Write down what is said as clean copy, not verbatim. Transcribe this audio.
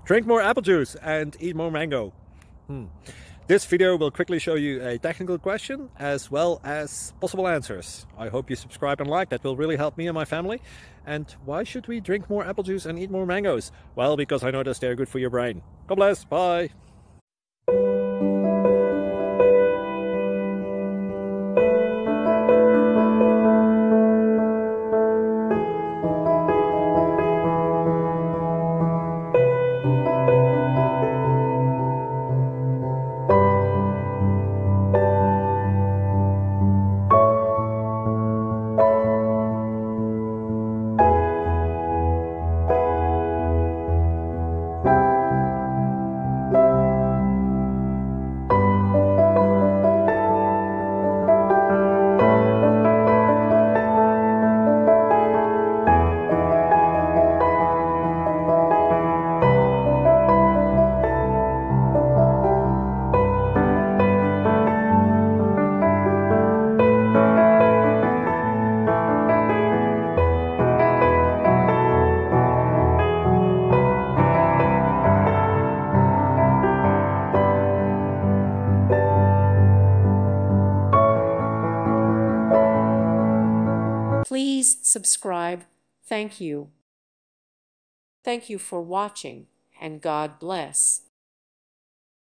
Drink more apple juice and eat more mango. This video will quickly show you a technical question as well as possible answers. I hope you subscribe and like, that will really help me and my family. And why should we drink more apple juice and eat more mangoes? Well, because I noticed they're good for your brain. God bless, bye. Please subscribe. Thank you. Thank you for watching, and God bless.